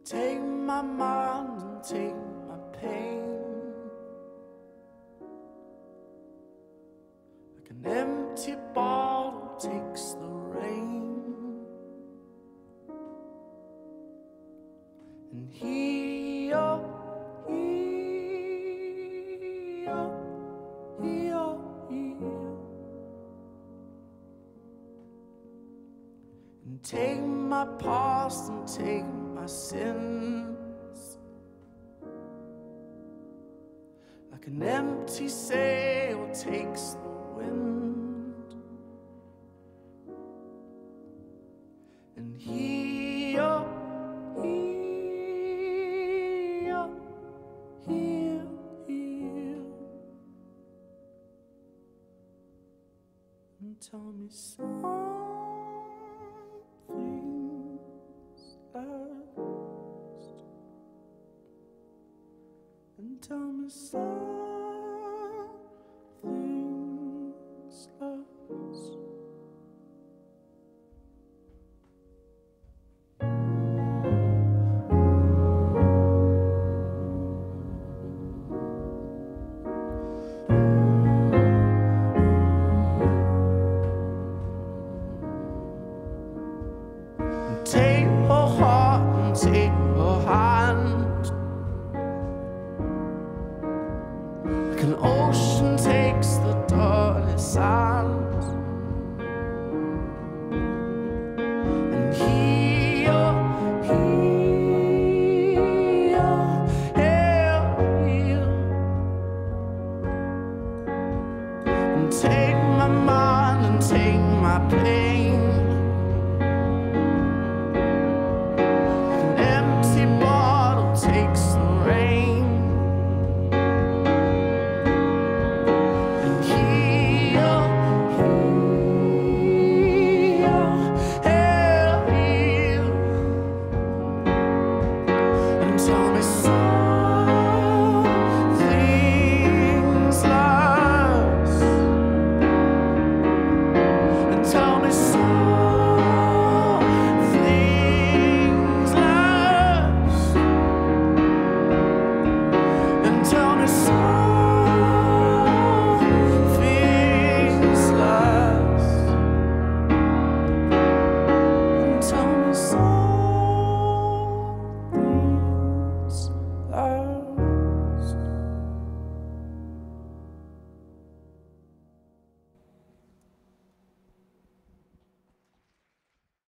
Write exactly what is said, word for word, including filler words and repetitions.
Take my mind and take my pain, like an empty bottle takes the rain. And here, here, here, here, and take my past and take my sins, like an empty sail takes the wind. And here, here, here, here, and tell me something's lost, and tell me something's lost. Take